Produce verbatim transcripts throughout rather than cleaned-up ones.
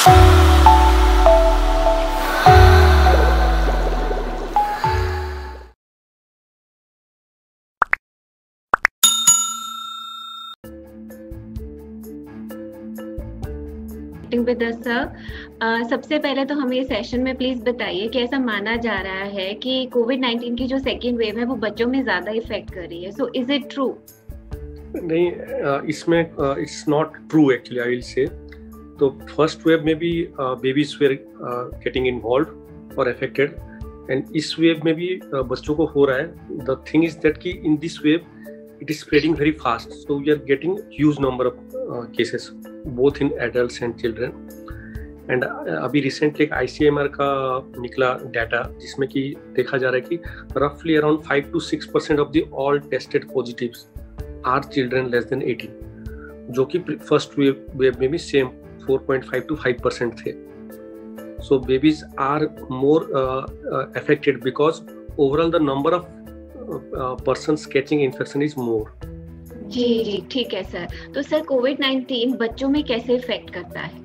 With us sir, सबसे पहले तो हमें सेशन में प्लीज बताइए कि ऐसा माना जा रहा है कि कोविड नाइनटीन की जो सेकेंड वेव है वो बच्चों में ज्यादा इफेक्ट कर रही है, सो इज इट ट्रू? नहीं, इसमें it's not true actually, I will say. तो फर्स्ट वेव में भी बेबीज वेर गेटिंग इन्वॉल्व और अफेक्टेड, एंड इस वेव में भी uh, बच्चों को हो रहा है। द थिंग इज दैट कि in this wave it is spreading very fast, so we are getting huge number of uh, cases both in adults and children. and uh, अभी recently एक I C M R का निकला data जिसमें कि देखा जा रहा है कि roughly around five to six percent of the all tested positives are children less than eighteen, जो कि first wave wave में भी same four point five to five percent थे. So babies are more uh, uh, affected because overall the number of persons catching infection is more. जी जी ठीक है sir. तो सर कोविड नाइनटीन बच्चों में कैसे इफेक्ट करता है?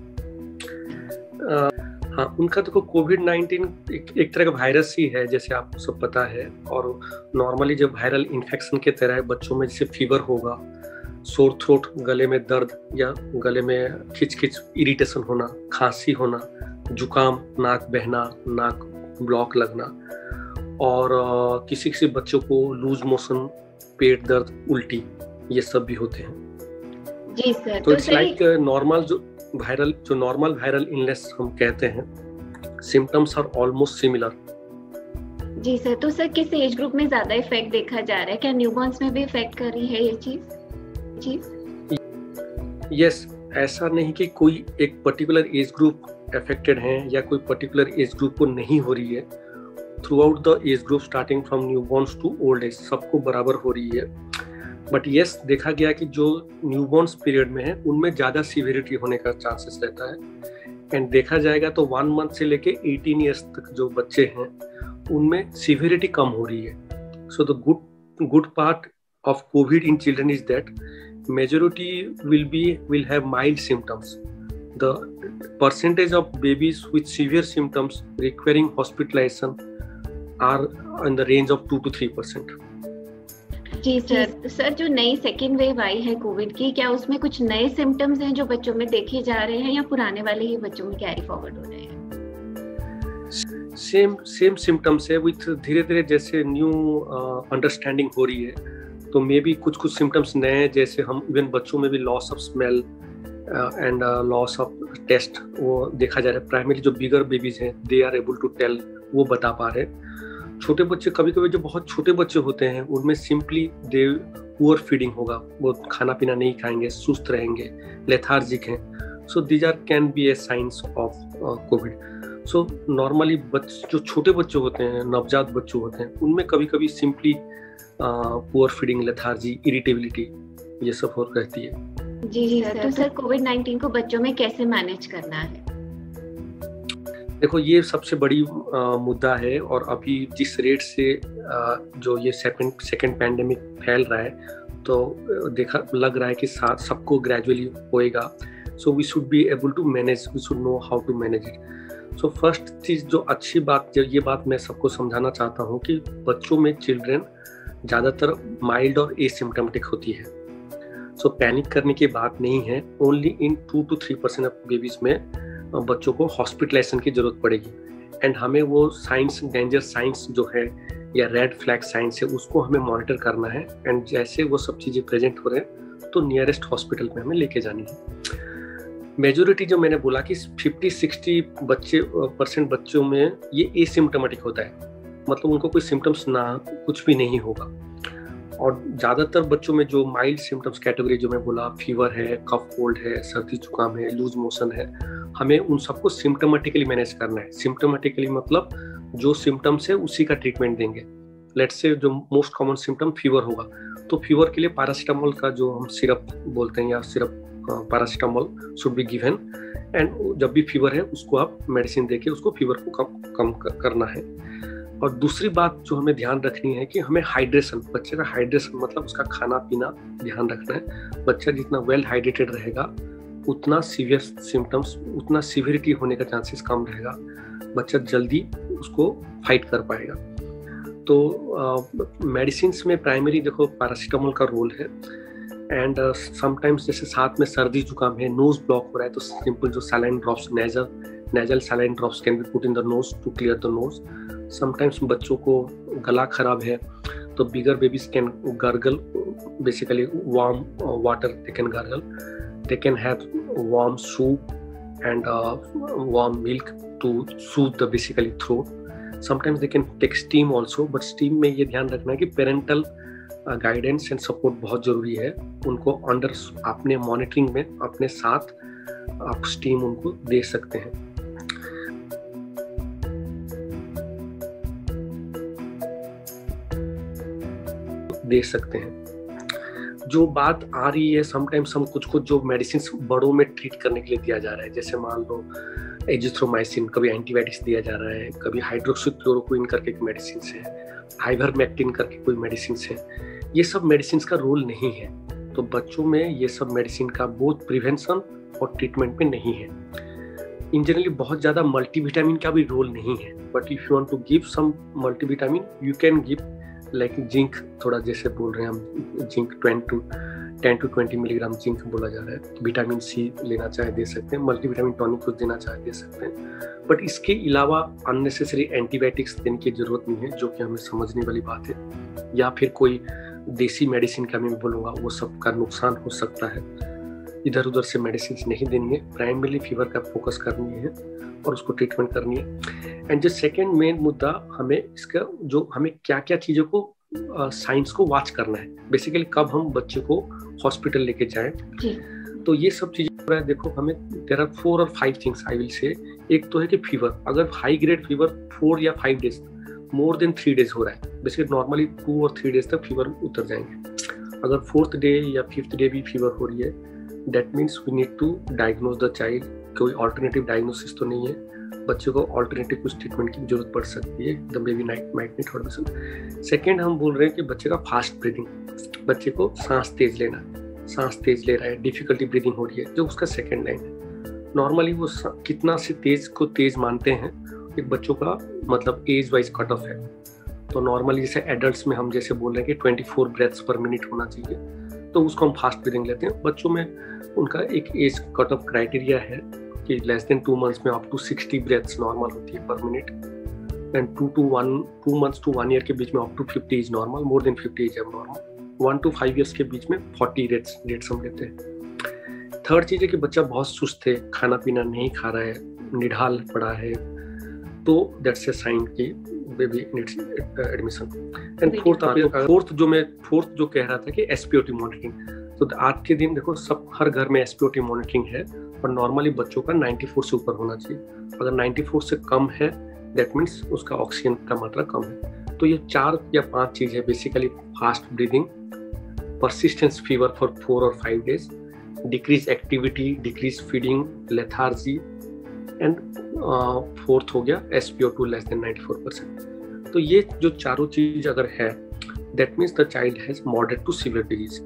uh, हाँ, उनका देखो कोविड नाइनटीन एक, एक तरह का वायरस ही है जैसे आपको सब पता है, और नॉर्मली जब वायरल इन्फेक्शन के तरह बच्चों में जैसे फीवर होगा, सोर थ्रोट, गले में दर्द या गले में खिच खिच इरिटेशन होना, खांसी होना, जुकाम, नाक बहना, नाक ब्लॉक लगना, और uh, किसी किसी बच्चों को लूज मोशन, पेट दर्द, उल्टी, ये सब भी होते हैं। जी सर। तो इट्स लाइक नॉर्मल जो वायरल जो नॉर्मल वायरल इलनेस हम कहते हैं, सिम्टम्स आर ऑलमोस्ट सिमिलर। जी सर। तो सर किस एज ग्रुप में ज्यादा इफेक्ट देखा जा रहा है? क्या न्यूबॉर्न्स में भी इफेक्ट कर रही है ये चीज? जी यस, ऐसा नहीं कि कोई एक पर्टिकुलर एज ग्रुप अफेक्टेड है या कोई पर्टिकुलर एज ग्रुप को नहीं हो रही है। Throughout the age group starting from newborns to old age सबको बराबर हो रही है। बट यस, देखा गया कि जो न्यूबॉर्न्स पीरियड में है उनमें ज़्यादा सीवियरिटी होने का चांसेस रहता है। एंड देखा जाएगा तो वन मंथ से लेके एटीन ईयर्स तक जो बच्चे हैं उनमें सीवियरिटी कम हो रही है। So the good good part of COVID in children is that majority will be will have mild symptoms. The percentage of babies with severe symptoms requiring hospitalization are in the range of two to three percent. जी sir. Sir जो नई second wave आई है Covid की, क्या उसमें कुछ नए symptoms हैं जो बच्चों में देखे जा रहे हैं या पुराने वाले ही बच्चों में कैरी फॉरवर्ड हो रहे हैं? सेम सेम सिम्टम्स है, विथ धीरे धीरे जैसे न्यू अंडरस्टैंडिंग uh, हो रही है तो मे बी कुछ कुछ सिम्टम्स नए, जैसे हम इवन बच्चों में भी loss of smell and loss of taste वो देखा जा रहा है। प्राइमरी जो बिगर बेबीज हैं they are able to tell, वो बता पा रहे हैं। छोटे बच्चे, कभी कभी जो बहुत छोटे बच्चे होते हैं उनमें सिंपली दे पुअर फीडिंग होगा, वो खाना पीना नहीं खाएंगे, सुस्त रहेंगे, लेथार्जिक हैं। So these are can be a science of COVID. So normally बच्चे जो छोटे बच्चे होते हैं, नवजात बच्चे होते हैं, उनमें कभी कभी simply poor feeding, lethargy, irritability, ये सब हो रहती है। जी जी सर। तो सर कोविड नाइनटीन को बच्चों में कैसे मैनेज करना है? देखो, ये सबसे बड़ी आ, मुद्दा है, और अभी जिस रेट से आ, जो ये सेकंड सेकंड पैंडेमिक फैल रहा है तो देखा लग रहा है कि साथ सबको ग्रेजुअली होएगा। So we should be able to manage, we should know how to manage it. So first चीज जो अच्छी बात, जो ये बात मैं सबको समझाना चाहता हूँ कि बच्चों में, चिल्ड्रन ज़्यादातर माइल्ड और एसिम्प्टोमेटिक होती है। सो so, पैनिक करने की बात नहीं है। Only in two two three percent of babies में बच्चों को हॉस्पिटलाइजेशन की जरूरत पड़ेगी, एंड हमें वो साइंस, डेंजर साइंस जो है या रेड फ्लैग साइंस है, उसको हमें मॉनिटर करना है। एंड जैसे वो सब चीज़ें प्रेजेंट हो रहे हैं तो नियरेस्ट हॉस्पिटल में हमें लेके जानी है। मेजोरिटी जो मैंने बोला कि फिफ्टी सिक्सटी बच्चे परसेंट बच्चों में ये एसिम्प्टोमेटिक होता है, मतलब उनको कोई सिम्टम्स ना कुछ भी नहीं होगा। और ज़्यादातर बच्चों में जो माइल्ड सिम्टम्स कैटेगरी जो मैं बोला, फीवर है, कफ कोल्ड है, सर्दी जुकाम है, लूज मोशन है, हमें उन सबको सिम्टोमेटिकली मैनेज करना है। सिम्टोमेटिकली मतलब जो सिम्टम्स है उसी का ट्रीटमेंट देंगे। लेट्स से जो मोस्ट कॉमन सिम्टम फीवर होगा तो फीवर के लिए पैरासीटामोल का जो हम सिरप बोलते हैं या syrup paracetamol should be given, and जब भी फीवर है उसको आप मेडिसिन देके उसको फीवर को कम कम करना है। और दूसरी बात जो हमें ध्यान रखनी है कि हमें हाइड्रेशन, बच्चे का हाइड्रेशन मतलब उसका खाना पीना ध्यान रखना है। बच्चा जितना वेल हाइड्रेटेड रहेगा उतना सीवियर सिम्टम्स, उतना सीवियरिटी होने का चांसेस कम रहेगा, बच्चा जल्दी उसको फाइट कर पाएगा। तो मेडिसिन uh, में प्राइमरी देखो पैरासीटामोल का रोल है, एंड समटाइम्स uh, जैसे साथ में सर्दी जुकाम है, नोज ब्लॉक हो रहा है, तो सिंपल जो saline drops, nasal nasal saline drops can be put in the nose to clear the nose. Sometimes बच्चों को गला खराब है तो bigger babies can gargle, basically warm uh, water they can gargle. They can have warm soup and uh, warm milk to soothe the basically throat. Sometimes they can take steam also, but steam में ये ध्यान रखना है कि parental guidance and support बहुत जरूरी है। उनको अंडर अपने मॉनिटरिंग में अपने साथ आप स्टीम उनको दे सकते हैं। दे सकते हैं। जो बात आ रही है समटाइम्स हम कुछ कुछ जो मेडिसिन बड़ों में ट्रीट करने के लिए दिया जा रहा है, जैसे मान लो एजिथ्रोमाइसिन, कभी एंटीबायोटिक्स दिया जा रहा है, कभी हाइड्रोक्सीक्लोरोक्विन करके एक मेडिसिन है, आइवरमेक्टिन करके कोई मेडिसिन है। ये सब मेडिसिन का रोल नहीं है, तो बच्चों में ये सब मेडिसिन का बहुत प्रिवेंशन और ट्रीटमेंट में नहीं है। इन जनरली बहुत ज़्यादा मल्टीविटामिन का भी रोल नहीं है, but if you want to give some multivitamin you can give, like zinc, थोड़ा जैसे बोल रहे हैं हम zinc ten to ten to twenty milligram zinc बोला जा रहा है। विटामिन सी लेना चाहे दे सकते हैं, मल्टीविटामिन टॉनिक कुछ देना चाहे दे सकते हैं, बट इसके अलावा अननेसेसरी एंटीबायोटिक्स देने की जरूरत नहीं है, जो कि हमें समझने वाली बात है। या फिर कोई देसी मेडिसिन का मैं बोलूँगा वो सब का नुकसान हो सकता है। इधर उधर से मेडिसिन नहीं देनी है, प्राइमरी फीवर का फोकस करनी है और उसको ट्रीटमेंट करनी है। एंड जो सेकेंड मेन मुद्दा हमें इसका जो हमें क्या क्या चीज़ों को साइंस uh, को वॉच करना है, बेसिकली कब हम बच्चे को हॉस्पिटल लेके जाएं, तो ये सब चीजें देखो हमें देयर आर फोर और five things I will say. एक तो है कि फीवर, अगर हाई ग्रेड फीवर फोर या five days more than three days हो रहा है, बेसिकली नॉर्मली टू और थ्री डेज तक फीवर उतर जाएंगे। अगर फोर्थ डे या फिफ्थ डे भी फीवर हो रही है, that means we need to diagnose the child. कोई ऑल्टरनेटिव डायग्नोसिस तो नहीं है, बच्चे को ऑल्टरनेटिव कुछ ट्रीटमेंट की जरूरत पड़ सकती है, the baby night might need hospital. Second हम बोल रहे हैं कि बच्चे का फास्ट ब्रीदिंग, बच्चे को सांस तेज लेना, सांस तेज ले रहा है, डिफिकल्टी ब्रीदिंग हो रही है, जो उसका सेकेंड लाइन है। नॉर्मली वो कितना से तेज को तेज मानते हैं, एक बच्चों का मतलब एज वाइज कट ऑफ है। तो नॉर्मली जैसे एडल्ट्स में हम जैसे बोल रहे हैं कि twenty four breaths per minute होना चाहिए, तो उसको हम फास्ट ब्रीदिंग लेते हैं। बच्चों में उनका एक एज कट ऑफ क्राइटेरिया है कि लेस देन टू मंथ्स में up to sixty breaths normal होती है per minute, and to two one two months to one year के बीच में up to fifty is normal, more than fifty is normal, one to five years के बीच में forty rates rates हम लेते हैं। थर्ड चीज है कि बच्चा बहुत सुस्त है, खाना पीना नहीं खा रहा है, निढाल पड़ा है, तो दैट्स ए साइन कि baby needs admission. And fourth fourth जो मैं फोर्थ जो कह रहा था कि एसपीओटी मॉनिटरिंग, तो आज के दिन देखो सब हर घर में एसपीओटी मॉनिटरिंग है, और नॉर्मली बच्चों का नाइंटी फोर से ऊपर होना चाहिए। अगर नाइंटी फोर से कम है दैट मीन्स उसका ऑक्सीजन का मात्रा कम है। तो ये चार या पांच चीज है basically: fast breathing, persistence fever for four और five days, decrease activity, decrease feeding, lethargy, and fourth हो गया SPO two less than ninety four percent. तो ये जो चारों चीज अगर है that means the child has moderate to severe disease,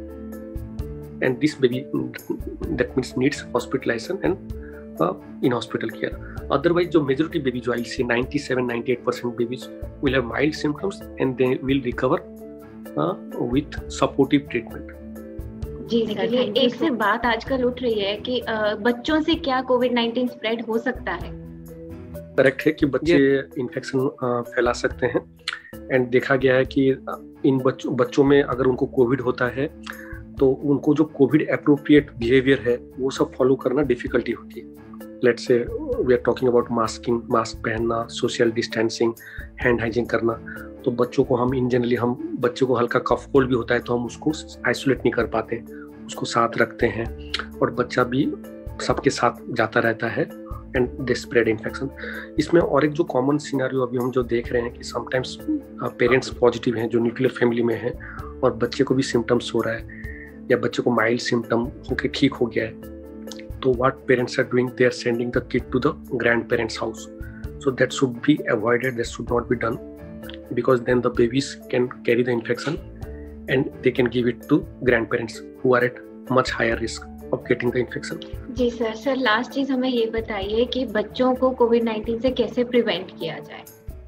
and this baby that means needs hospitalization and uh, in hospital care. Otherwise जो majority baby जो I say ninety-seven ninety-eight percent babies will have mild symptoms and they will recover uh, with supportive treatment. जी sir, ये एक से बात आजकल उठ रही है कि uh, बच्चों से क्या कोविड नाइनटीन स्प्रेड हो सकता है? करेक्ट है कि बच्चे इन्फेक्शन uh, फैला सकते हैं, एंड देखा गया है कि इन बच्चों बच्चों में अगर उनको कोविड होता है तो उनको जो कोविड एप्रोप्रिएट बिहेवियर है वो सब फॉलो करना डिफिकल्टी होती है। Let's say we are talking about masking, mask पहनना, सोशल डिस्टेंसिंग, हैंड हाइजीन करना। तो बच्चों को हम इन जनरली हम बच्चों को हल्का कफ कोल्ड भी होता है तो हम उसको आइसोलेट नहीं कर पाते, उसको साथ रखते हैं, और बच्चा भी सबके साथ जाता रहता है एंड दे स्प्रेड इन्फेक्शन। इसमें और एक जो कॉमन सिनेरियो अभी हम जो देख रहे हैं कि समटाइम्स पेरेंट्स पॉजिटिव हैं जो न्यूक्लियर फैमिली में हैं, और बच्चे को भी सिम्टम्स हो रहा है या बच्चे को माइल्ड सिम्टम होके ठीक हो गया है, तो what parents are doing, they are sending the kid to the grand parents house. So that should be avoided, that should not be done, because then the babies can carry the infection and they can give it to grand parents who are at much higher risk. of getting the infection. जी sir, sir last चीज हमें ये बताइए कि बच्चों को Covid nineteen से कैसे प्रिवेंट किया जाए?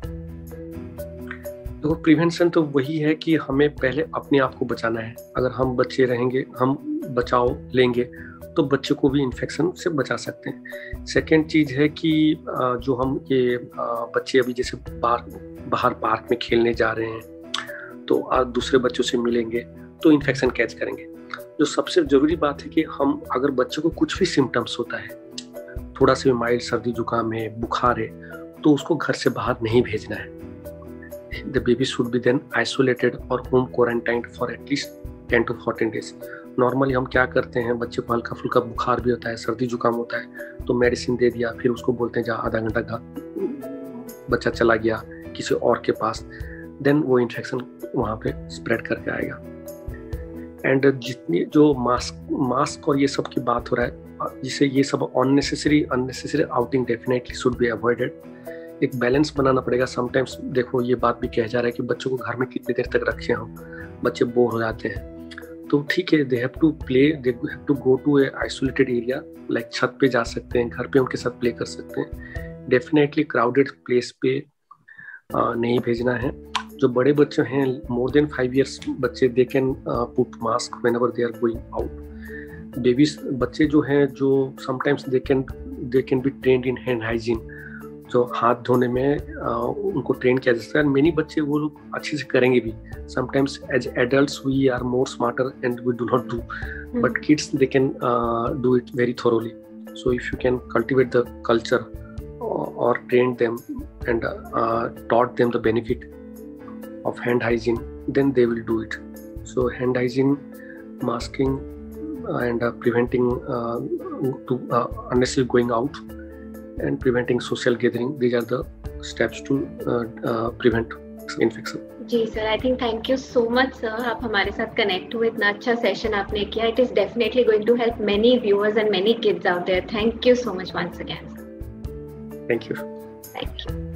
तो प्रिवेंशन तो वही है कि हमें पहले अपने आप को बचाना है। अगर हम बच्चे रहेंगे, हम बचाव लेंगे तो बच्चे को भी इन्फेक्शन से बचा सकते हैं। सेकेंड चीज़ है कि जो हम ये बच्चे अभी जैसे बाहर बाहर पार्क में खेलने जा रहे हैं तो आज दूसरे बच्चों से मिलेंगे तो इन्फेक्शन कैच करेंगे। जो सबसे ज़रूरी बात है कि हम अगर बच्चे को कुछ भी सिम्टम्स होता है, थोड़ा सा भी माइल्ड सर्दी जुकाम है, बुखार है, तो उसको घर से बाहर नहीं भेजना है। The baby should be then isolated or home quarantined for at least ten to fourteen days. Normally हम क्या करते हैं, बच्चे को हल्का फुल्का बुखार भी होता है, सर्दी जुकाम होता है तो मेडिसिन दे दिया, फिर उसको बोलते हैं जा आधा घंटा का बच्चा चला गया किसी और के पास, देन वो इन्फेक्शन वहाँ पे स्प्रेड करके आएगा। एंड जितनी जो मास्क मास्क और ये सब की बात हो रहा है, जिससे ये सब unnecessary unnecessary outing definitely should be avoided. एक बैलेंस बनाना पड़ेगा। समटाइम्स देखो ये बात भी कह जा रहा है कि बच्चों को घर में कितनी देर तक रखें हम, बच्चे बोर हो जाते हैं, तो ठीक है, they have to play, they have to go to a isolated area, like छत पे जा सकते हैं, घर पे उनके साथ प्ले कर सकते हैं। डेफिनेटली क्राउडेड प्लेस पे आ, नहीं भेजना है। जो बड़े बच्चे हैं, मोर देन फाइव इयर्स बच्चे, they can put mask whenever they are going out. Babies बच्चे जो हैं, जो sometimes they can they can be trained in hand hygiene, जो हाथ धोने में आ, उनको ट्रेन किया जा सकता है। मेनी बच्चे वो लोग अच्छे से करेंगे भी। Sometimes as adults we are more smarter and we do not do, but kids they can do it very thoroughly. So if you can cultivate the culture or trained them and uh, taught them the benefit of hand hygiene, then they will do it. So hand hygiene, masking and uh, preventing uh, to uh, unnecessary going out and preventing social gathering, these are the steps to uh, uh, prevent infection. जी sir, I think thank you so much sir, आप हमारे साथ connect हुए, इतना अच्छा session आपने किया। It is definitely going to help many viewers and many kids out there. Thank you so much once again. Thank you. Thank you.